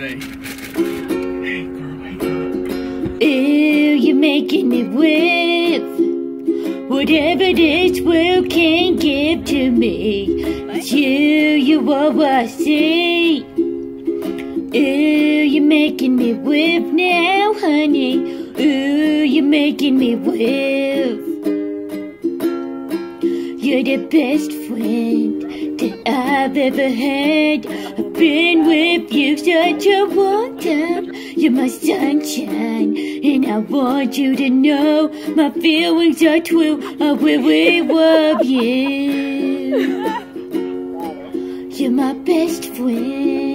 Hey. Hey, girl, hey, girl. Ooh, you're making me whip. Whatever this world can give to me, it's you all I see. Ooh, you're making me whip now, honey. Ooh, you're making me whip. You're the best friend that I've ever had. I've been with you such a long time. You're my sunshine, and I want you to know my feelings are true. I really love you. You're my best friend.